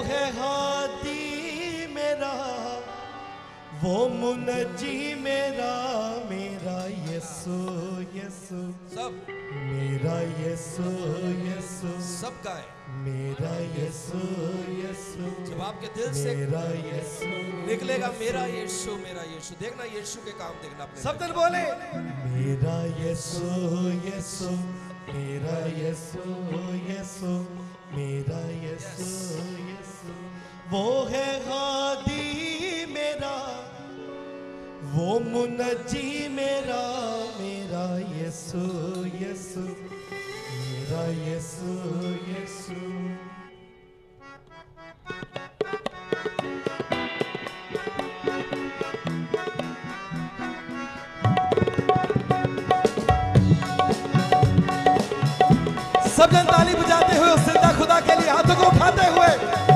है हादी मेरा, वो मुनजी मेरा, मेरा यीशु यीशु सब मेरा यीशु यीशु सब गाएं। मेरा यीशु यीशु जब आपके दिल से मेरा यीशु निकलेगा मेरा यीशु, देखना यीशु के काम देखना अपने। सब दिन बोले मेरा यीशु यीशु मेरा यीशु यीशु मेरा यीशु यीशु। वो है हादी मेरा, वो मुनजी मेरा, मेरा यीशु यीशु मेरा यीशु यीशु। सब जन ताली बजाते हुए उस जिंदा खुदा के लिए हाथों को उठाते हुए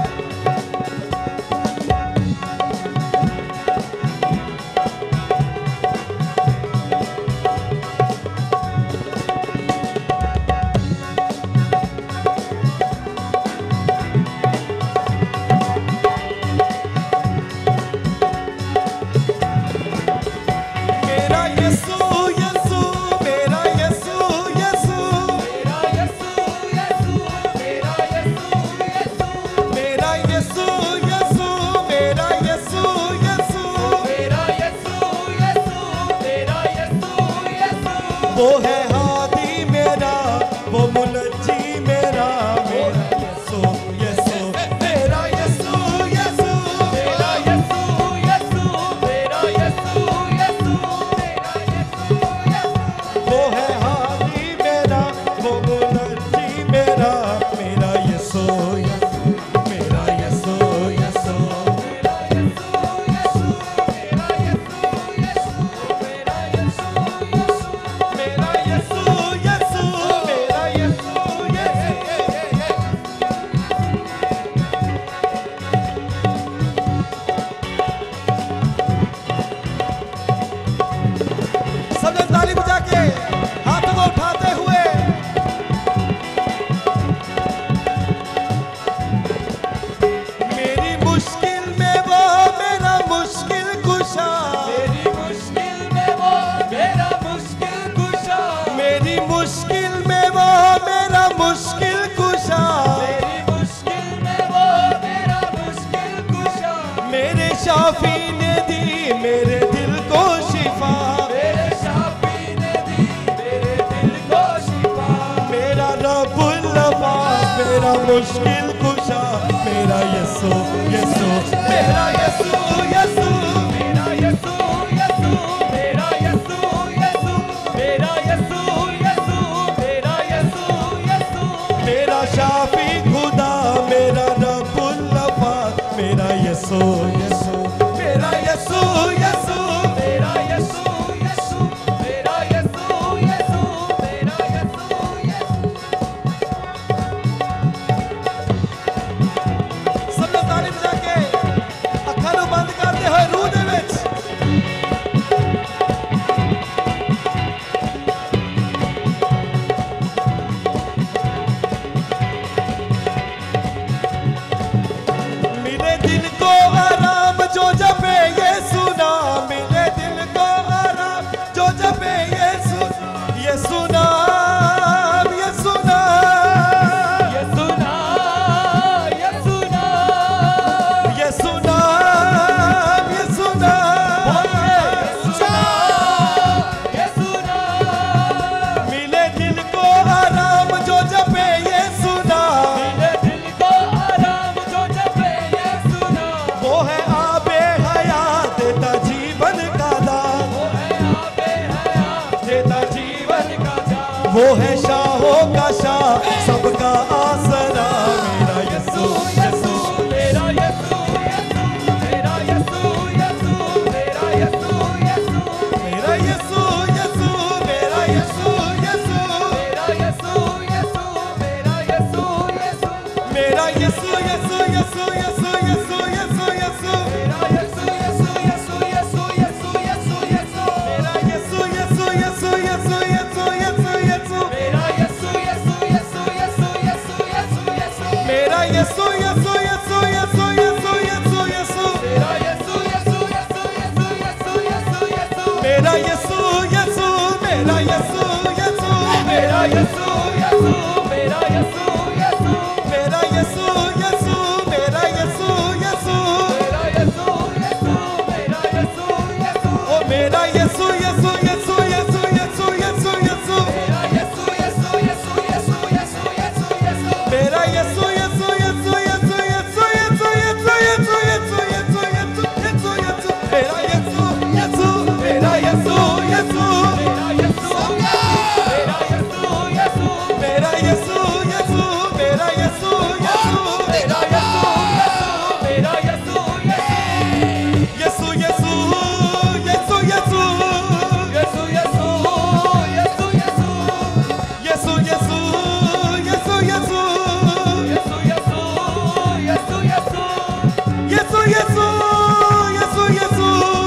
वो है हादी मेरा, वो मुनज्जी मेरा, मेरा यीशु यीशु मेरा यीशु यीशु मेरा यीशु यीशु मेरा यीशु यीशु मेरा यीशु यीशु। वो है हादी मेरा, वो मुनज्जी मेरा, मेरा यीशु यीशु मेरा यीशु यीशु मेरा यीशु यीशु मेरा यीशु यीशु मेरा यीशु यीशु मेरा यीशु यीशु मेरा यीशु यीशु। सब लोग ताली बजा के हाथों को उठाते हुए मेरी मुश्किल में वो मेरा मुश्किल कुशा, मेरी मुश्किल में वो मेरा मुश्किल कुशा, मेरी मुश्किल में वो मेरा मुश्किल कुशा, मेरी मुश्किल में वो मेरा मुश्किल कुशा। मेरे शाफी ने दी मेरे दिल को शिफा, मेरे शाफी ने दी मेरे दिल को शिफा। मेरा रब्बुल अब्बास मेरा मुश्किल कुशा, मेरा यीशु यीशु मेरा यीशु यीशु मेरा यीशु यीशु मेरा यीशु यीशु मेरा यीशु यीशु मेरा यीशु यीशु। मेरा शाफी खुदा मेरा रब्बुल अब्बास मेरा यीशु यीशु मेरा यीशु यीशु मेरा यीशु यीशु मेरा यीशु यीशु मेरा यीशु यीशु। सब लोग ताली बजा के अखां नूं बंद करते होए रूह दे विच मेरे दिल को आराम यीशु यीशु यीशु यीशु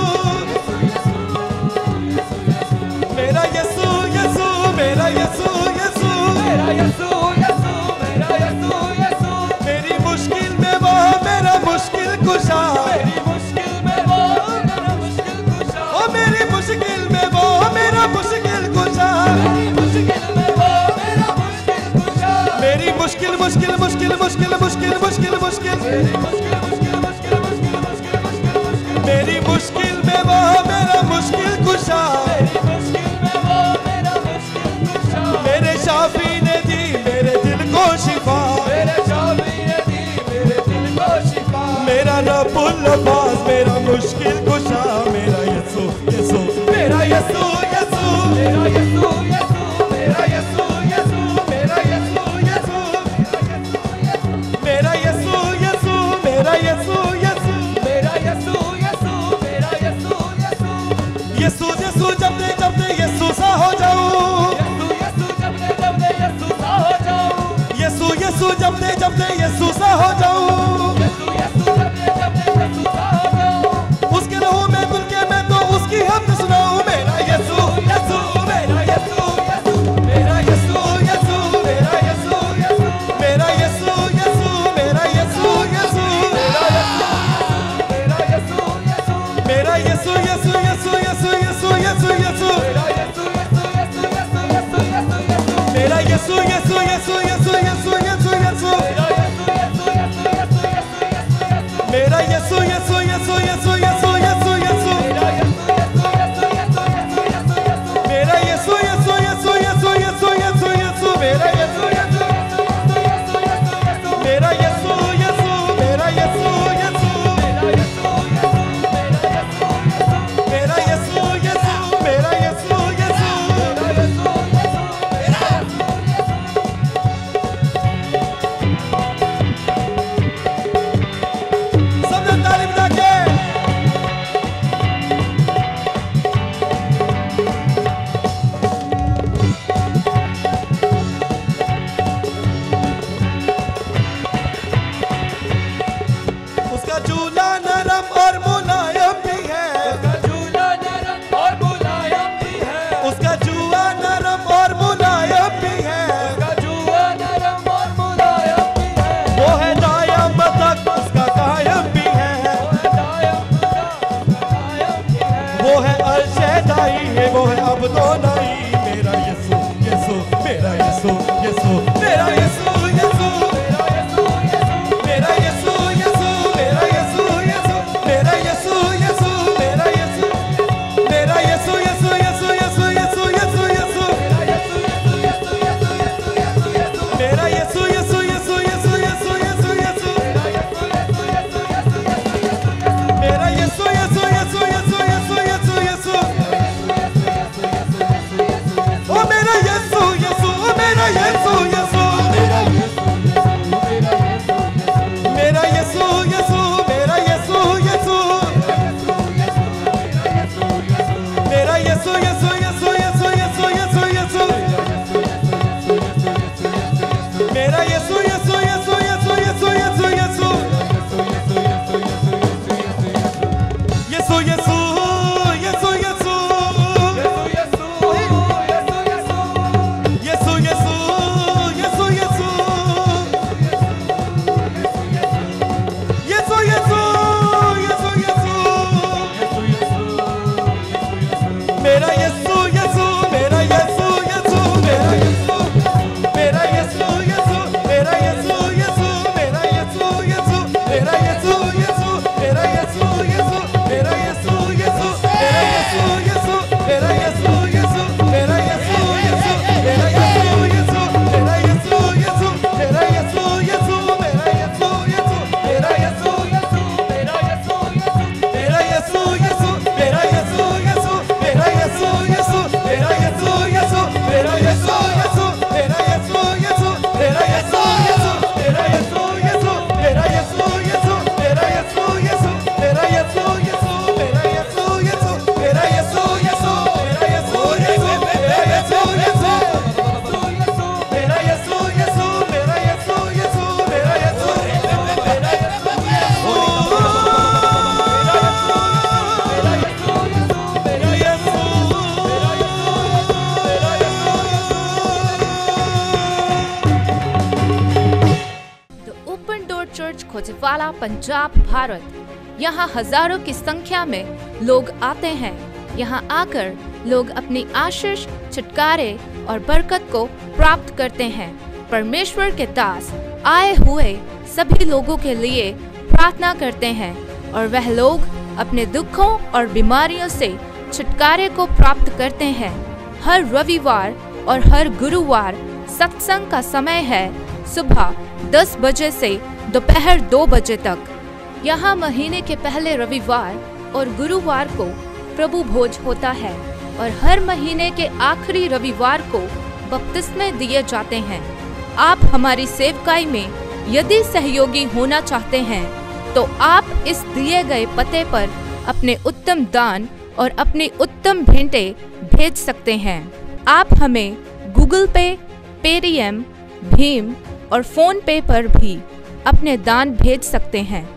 मेरा यीशु यीशु मेरा यीशु यीशु मेरा यीशु यीशु मेरा यीशु यीशु मेरी मुश्किल में वो मेरा मुश्किल कुशा मेरी मुश्किल में वो मेरा मुश्किल कुशा ओ मेरी मुश्किल में वो मेरा मुश्किल कुशा मेरी मुश्किल में वो मेरा मुश्किल कुशा मेरी मुश्किल मुश्किल मुश्किल मुश्किल मुश्किल मुश्किल मुश्किल मेरी मुश्किल मुश्किल मुश्किल मुश्किल मुश्किल मुश्किल मेरी मुश्किल में वो मेरा मुश्किल कुशा मेरी मुश्किल में वो मेरा मुश्किल कुशा मेरे शाफी ने दी मेरे दिल को शिफा मेरे शाफी ने दी मेरे दिल को शिफा मेरा रब्बुल अब्बास मेरा मुश्किल कुशा मेरा यीशु यीशु मेरा यीशु यीशु मेरा यीशु यीशु मेरा यीशु यीशु मेरा यीशु यीशु मेरा यीशु यीशु मेरा यीशु यीशु मेरा यीशु यीशु मेरा यीशु यीशु यीशु यीशु जब दे यीशु सा हो जाऊं यीशु यीशु जब दे यीशु सा हो जाऊं यीशु यीशु जब दे यीशु सा हो जाऊं यीशु यीशु जब दे यीशु सा हो जाऊं उसके रहूं मैं दिल के मैं तो उसकी हमद सुनाऊं मेरा यीशु यीशु मेरा यीशु यीशु मेरा यीशु यीशु मेरा यीशु यीशु मेरा यीशु यीशु मेरा यीशु यीशु मेरा यीशु यीशु मेरा यीशु यीशु यीशु यीशु यीशु यीशु यीशु मेरा यीशु यीशु यीशु यीशु यीशु यीशु यीशु मेरा यीशु यीशु यीशु यीशु यीशु यीशु यीशु मेरा यीशु यीशु यीशु यीशु यीशु यीशु यीशु मेरा यीशु मेरा यीशु यीशु मेरा यीशु यीशु मेरा यीशु यीशु मेरा यीशु यीशु सबने ताली बजा के उसका झूला नरम और मुलायम भी है उसका झूला नरम और मुलायम भी है उसका जुआ नरम और मुलायम भी है उसका जुआ नरम और मुलायम भी है वो है दायम तक उसका कायम भी है वो है अल-शदाई है वो है अब तो नहीं मेरा यीशु यीशु मेरा यीशु यीशु मेरा यीशु यीशु मेरा यीशु यीशु मेरा यीशु यीशु मेरा यीशु यीशु चर्च कोचीवाला, पंजाब, भारत। यहाँ हजारों की संख्या में लोग आते हैं। यहाँ आकर लोग अपनी आशीष, छुटकारे और बरकत को प्राप्त करते हैं। परमेश्वर के दास आए हुए सभी लोगों के लिए प्रार्थना करते हैं और वह लोग अपने दुखों और बीमारियों से छुटकारे को प्राप्त करते हैं। हर रविवार और हर गुरुवार सत्संग का समय है सुबह 10 बजे से दोपहर 2 बजे तक। यहाँ महीने के पहले रविवार और गुरुवार को प्रभु भोज होता है और हर महीने के आखिरी रविवार को बपतिस्मे दिए जाते हैं। आप हमारी सेवकाई में यदि सहयोगी होना चाहते हैं तो आप इस दिए गए पते पर अपने उत्तम दान और अपनी उत्तम भेंटें भेज सकते हैं। आप हमें गूगल पे, पेटीएम, भीम और फोन पे पर भी अपने दान भेज सकते हैं।